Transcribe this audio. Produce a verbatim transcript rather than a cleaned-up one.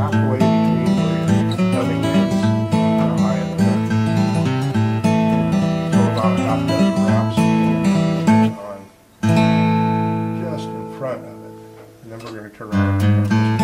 halfway between where your dubbing ends and the eye of the hook. Throw about half dozen drops on just in front of it. And then we're going to turn around and